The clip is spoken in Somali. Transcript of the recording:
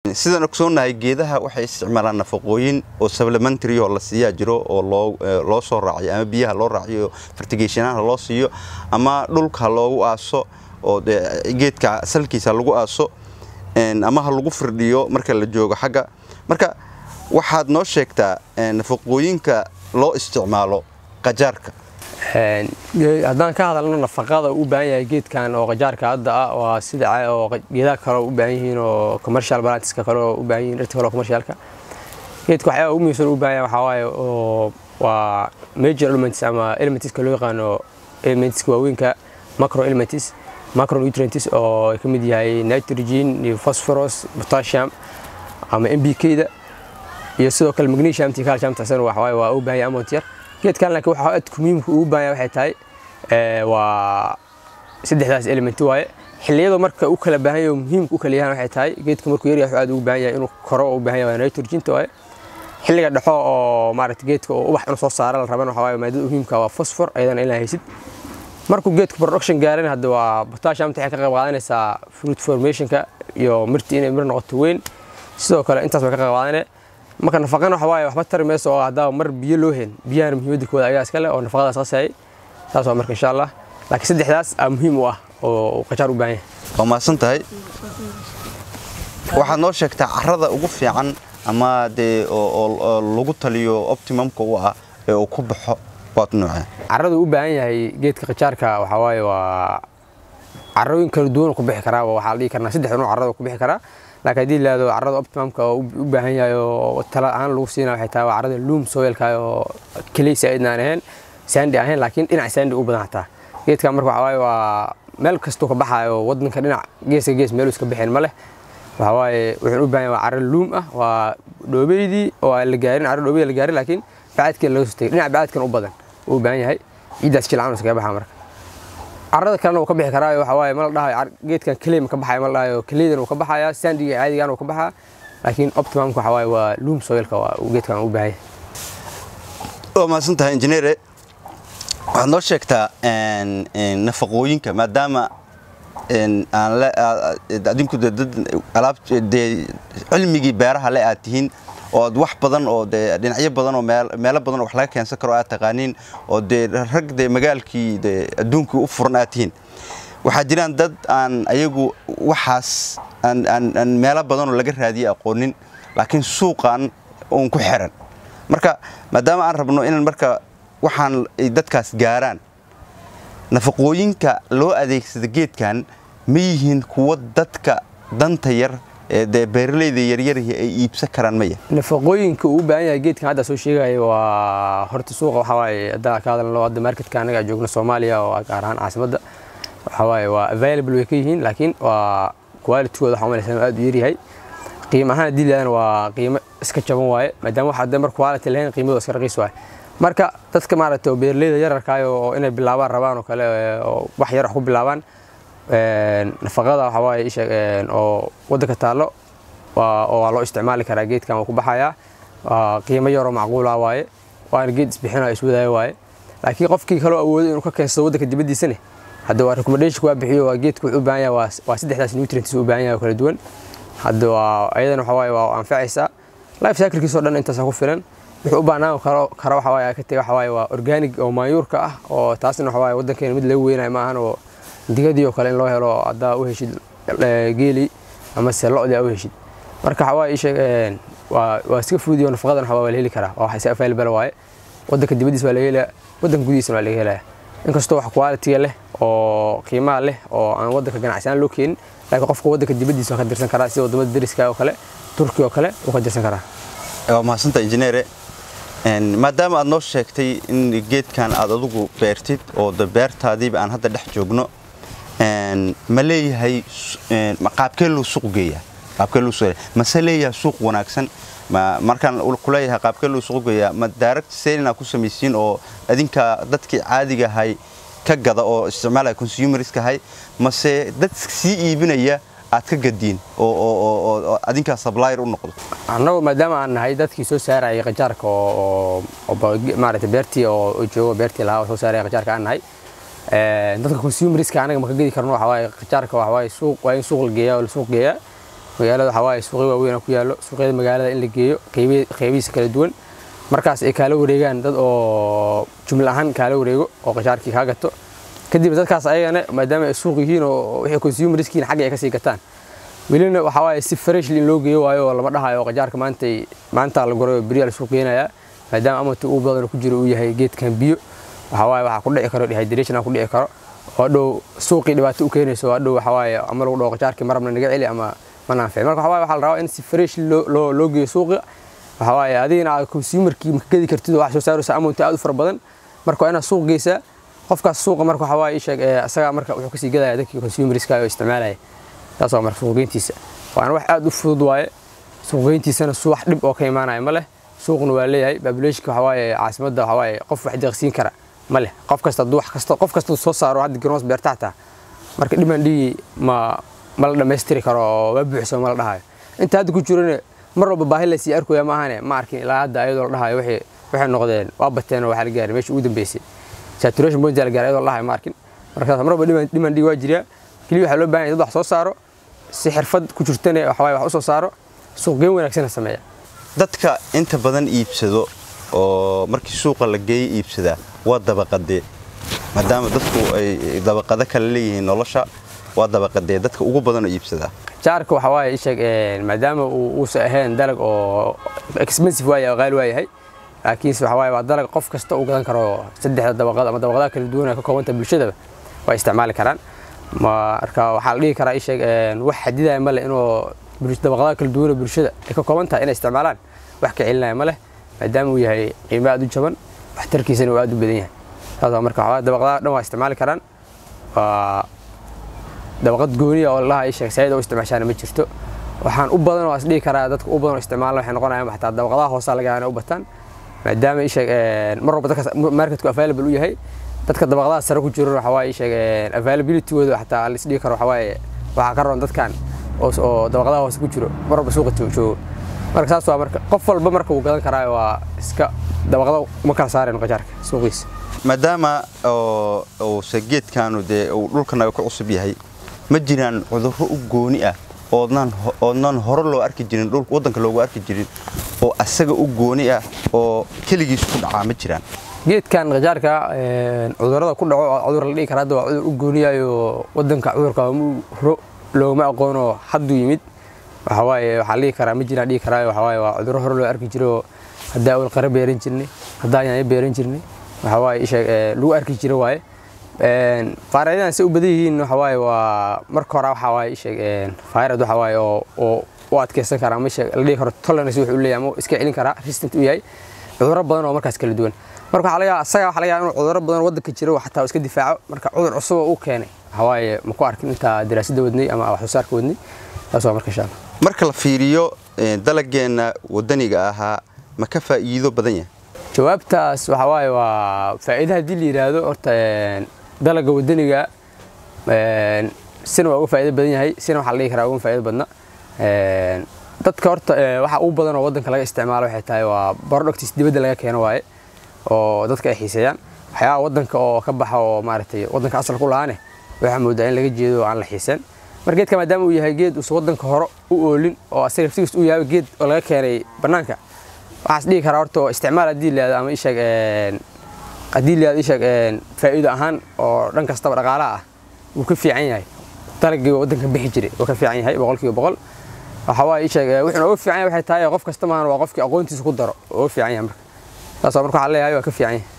sidaan ogsoonahay geedaha waxay isticmaalaan nafaqooyin oo supplementary oo la siiyaa jiro oo loo soo raaciyo ama biyaha loo raaciyo fertigationnada loo siiyo ama dhulka loogu aaso oo geedka salkiisa lagu aaso ama ha lagu firdhiyo marka la joogo xagga marka waxaad noo sheegtaa nafaqooyinka loo isticmaalo qajaarka haddaan ka hadalno nafaqada u baahan yahay geedkan oo qajaarka hadda ah waa sida oo geedaha kale u baahan yihiin oo commercial plantska kale u baahan yihiin dhirta kale commercialka geedka waxa uu muhiimsan u baahan yahay waxa waaye oo waa major elements ama elements loo yaqaano elements waaweynka macro elements macronutrients oo ka mid yahay nitrogen phosphorus potassium ama NPK-da iyo sidoo kale magnesium iyo calcium taasina waxa waaye waa u baahan yahay amount yar geedkan laakiin waxa aad muhiim u baahan yahay waxay tahay waa saddexdaas element waaye xilliyada marka uu kala baahan yahay muhiim u kala yahay waxay tahay geedka markuu yar yahay aad u baahan yahay inuu koro u baahan yahay nitrogen waaye xilliga dhaxo oo maaragtay geedka oo ubax inuu soo saaro la rabana waxa waaye maadada muhiimka waa phosphor ayadana in la haysid markuu geedku production gaarin hadda waa potassium waxay ka qayb qaadanaysaa fruit formationka iyo mirti inay mir noqoto weyn sidoo kale intaas way ka qayb qaadanaysaa marka nafaqana waxa waaye waxba tar meesho oo hadaa mar biyo loo heen biyaha muhiimada kooda ayaa iska leh oo nafaqadaas qasay taas waa marka insha Allah laakiin saddexdaas muhiim u ah oo qajaar u baahan yahay waa maasan tahay waxaad noo sheegtaa carrada ugu fiican ama oo lagu taliyo optimumka u ah ee uu ku baxo waad nooca carrada u baahan yahay geedka qajaarka waxa waaye waa carrooyin kala duwan ku bixi karaa waxa la dhigi karnaa saddex nooc carrada ku bixi karaa laakiin hadii la yiraahdo carrada optimumka u baahan yahay oo tala ahaan lagu siinaa waxay tahay carrada loam soilka oo kaliya saadnaan ahayn sandy ahayn laakiin dhinac sandy u badan hataa geedka marka waxa waaye waa meel kasto ka baxayo wadanka dhinac gees meel iska bixin ma leh waxa waaye wuxuu u baahan yahay carrada loam ah waa dhoobeydii oo la gaarin carrada dhoobeeyay la gaarin laakiin baadka laga soo tagay dhinac baadkan u badan u baahan yahay ciidaas jilaan iska baxa marka carrada kalena uu ka bixi karaa waxa waaye ma la dhahayo geedkan kaleem ka baxay ma la dhahayo kaleedan uu ka baxaya sandiga caadigan uu ka baxaa laakiin optimum waxa waaye waa loam soilka waa geedkan u baahan oo ma santahay engineer waxaad noo sheegtaa nafaqooyinka maadaama aan la adinku dad alaabta cilmigii beeraha la aad tihiin oo wax badan oo dhinacyo badan oo meelo badan oo wax laga keensan karo aad taqaaniin oo rag magaalkii adduunka u furan aad tihiin waxa jiraan dad aan ayagu waxaas aan meelo badan oo laga raadiyo aqoonin laakiin suuqan oo ku xiran marka maadaama aan rabno in marka waxaan dadkaas gaaraan nafaqooyinka loo adeegsado geedkan ma yihiin kuwa dadka danta yar beeraleyda yaryar ay iibsan karaan maya nafaqooyinka uu baahan yahay geedkan hadda soo sheegay waa horta suuqa waxa waaye hadda ka hadalno hadda marketka anaga joogno Soomaaliya oo gaar ahaan caasimadda waxa waaye waa available way ka yihiin laakiin waa quality-gooda waxa umaleysana aad u yar yahay qiimaha diilaan waa qiimo iska jaban waaye maadaama waxa hadda mar quality lahayn qiimadu iska raqiis waaye marka dadka maaragtay beeraleyda yararka oo inay bilaabaan rabaan oo kale oo wax yar ku bilaabaan nafaqada waxa waaye oo wadanka taalo waa loo isticmaali karaa geedkan oo ku baxaya qiimo yar oo macquul ah waaye waana geed isbixinaa iswadaayo waaye laakiin qofkii kale awoodo inuu ka keensado wadanka dibadiisana hadda waa recommendation ku bixiyo waa geedku u baahan yahay waa saddexdaas nutrients u baahan yahay kala duwan hadda waa ayadana waxa waaye waa anfacaysa life cycle-kiisa dhan intaas ku filan wuxuu u baahnaan karo waxa waaye ka tagay waxa waaye waa organic oo maayuurka ah oo taasina waxa waaye wadankeena mid lagu weynaay ma ahan oo digadii oo kale in loo helo hadda u heshid geeli ama lo'da u heshid marka waxa waaye sheeg waa iska fuudiyo nafaqadan waxa waa la heli karaa waxa si available waaye wadanka dibadiisa waa la helaa wadanka gudihiisa waa la helaa inkastoo wax quality leh oo qiimo leh oo aan wadanka ganacsigan loo keenin laakiin qofka wadanka dibadiisa ka dirsan karaa sida wadamada dariska oo kale Turkiga oo kale uu ka dirsan karaa waa mahadsantahay engineer maadaama aad noo sheegtay in geedkan aad adigu beertid oo beertaadiiba aan hadda dhex joogno ma leeyahay qaabkee loo suuq geeyaa ma se leeyahay suuq wanaagsan markaan ku leeyahay qaabkee loo suuq geeyaa ma direct selling ku samaysiin oo adinka dadkii caadiga ahay ka gada oo isticmaalaya consumerska ahay ma se dad sii iibinaya aad ka gadiin oo adinka supplier u noqdo annagu maadaama aan nahay dadkii soo saarayay qajaarka oo maaragtay beertii oo joogo beertii lahaa soo saarayay qajaarka aan nahay dadka consumerska anaga ma ka gadi karno waxa waaye qajaarka waxa waaye suuq waa in suuq la geeyaa oo la suuq geeyaa magaalada waxa waaye suuqyo waaweyn ku yaalo suuqyada magaalada in la geeyo qaybihiisa kala duwan markaas ay kala wareegaan dad oo jumla ahaan kala wareego oo qajaarkii ka gato kadib dadkaas ayagana maadaama ay suuq yihiin oo wixii consumerskiin xagga ay ka sii gataan wilina waxa waaye si fresh loo geeyo waayo lama dhahayo qajaarka maanta la goro bariyaal suuq geenaya maadaama amatu uu badan ku jiro uu yahay geedkan biyo waxa waaye waxa ku dhici karo dehydration ku dhici karo oo dhow suuqii dhibaato u keenayso oo dhow waxa waaye ama lagu dhaw qajaarkii marabna naga celi ama manaafic marka waxa waaye waxa la rabaa in si fresh loo geeyo suuqa waxa waaye adigina consumerkii ma gadi kartid wax soo saaraysa amatu aad u far badan marka ina suuq geeysa qofkaas suuqa marka waxa waaye sheeg asaga marka wuxuu ka sii gadaya dadkii consumerska ay isticmaalay taas oo marka suuqgeyntiisa waan wax aad u fudud waaye suuqgeyntiisana wax dhib oo ka imaanaya ma leh suuqna waa leeyahay population waxa waaye caasimadda waxa waaye qof wax deeqsiin kara ma leh qof kasta soo saaro hadda gross beertaata marka dhimandii ma la dhameystiri karo waa buuxso ma la dhahayo inta hadda ku jirana mar walba baahi la sii arkoya ma ahane ma arkin ilaa hadda ayadoo la dhahayo waxay noqdeen waa bateen oo waxa la gaaray meeshii ugu dambeysay saturation point la gaaray ayadoo la dhahayo ma arkin marka mar walba dhimandii waa jiraa kaliya waxa loo baahan yahay dad wax soo saaro si xirfad ku jirtana waxa waaye wax u soo saaro suuqgeyn wanaagsan sameeya dadka inta badan iibsado oo markii suuqa la geeyo iibsada waa dabaqadee maadaama dadku ay dabaqada kala leeyihiin nolosha waa dabaqadee dadka ugu badan oo iibsada jaarka waxa waaye sheeg maadaama uu ahayn dalag oo expensive waaye qaali waayahay laakiin waxa waaye waa dalag qof kasta uu gadan karo saddex dabaqad ama dabaqada kala duwan ka koobanta bulshada way isticmaali karaan marka waxa la dhigi karaa sheeg wax xadidaya ma leh inuu dabaqada kala duwan bulshada ay ka koobantahay inay isticmaalaan wax ka celinaya ma leh maadaama uu yahay qiimo aad u jaban waxtarkiisana waa aad u badan yahay taas marka waxa dabaqada dhan waa isticmaali karaan dabaqad gooni oo la ay sheeg sayid oo isticmaashaan ma jirto waxaan u badan oo asdhigi karaa dadka u badan oo isticmaalaan waxay noqonayaan xataa dabaqadaha hoose laga yaano u bataan maadaama ay sheeg mar walba dadka marketku available u yahay dadka dabaqadaha sare ku jiro waxa waaye sheeg availability wada xataa la isdhigi karo waxa waaye waxa ka roon dadkan oo dabaqadaha hoose ku jiro mar walba suuqa joogo marka saas waa marka qof walba marka uu gadan karaa waa iska dabaqada uma kala saareen qajaarka suuqiisa maadaama oo geedkanu de uu dhulkanaga ku cusub yahay ma jiraan cudurro u gooni ah oodnan hore loo arki jirin dhulka wadanka loogu arki jirin oo asaga u gooni ah oo kaligiis ku dhaca ma jiraan geedkan qajaarka cudurrada ku dhaco cudur la dhigi kara waa cudur u gooniyayo wadanka cudurka looma aqoono hadduu yimid waxa waaye waxa la dhigi karaa ma jiraan dhigi karaa waxa waaye waa cudurro hore loo arki jiro hadaa ul qarab beeran jirnay hadaa yaanay beeran jirnay waxa waaye sheeg lagu arki jiro waaye faa'iidada si u badan yihiin waxa waaye waa marka hore waxa waaye sheeg faa'iido waxa waaye oo adkeysan kara ma sheeg la dhigi karo tolerance wuxuu leeyahay ama iska celin kara resistant u yahay cudurro badan oo markaas kala duwan marka waxa laga yaabaa inuu cudurro badan wadanka jiro xataa iska difaaco marka cudur cusub oo keenay waxa waaye ma ku arkin inta daraasada wadnay ama wax soo saarka wadnay taas waa marka insha Allah marka la fiiriyo dalageena wadaniga ahaa ma ka faa'iido badan yahay jawaabtaas waxa waaye waa faa'iidaha dil yiraahdo horta dalaga wadaniga sina waa uga faa'iido badan yahay sina waxa la dhigi karaa uga faa'iido badna dadka horta waxa ugu badan oo wadanka laga isticmaalo waxay tahay waa products dibadda laga keeno waaye oo dadka ay xiiseeyaan waxyaabo wadanka oo ka baxa oo maaragtay wadanka asal ku lahaane waxa moodaa in laga jeedo aan la xiiseen margeedka maadaama uu yahay geed uu wadanka hore u oolin oo asaga laftigiisa uu yahay geed oo laga keenay banaanka waxaas dhigi karaa horta isticmaal haddii la ama isheeg faa'iido ahaan oo dhan kastaba dhaqaalaha ah wuu ka fiican yahay dalagii wadanka bixi jiray wuu ka fiican yahay 100% waxa waaye isheeg wuxuu uga fiican yahay waxay tahay qof kasta ma waa qofkii aqoontiisa ku daro oo fiican yahay marka taas marka waxa la leeyahay waa ka fiican yahay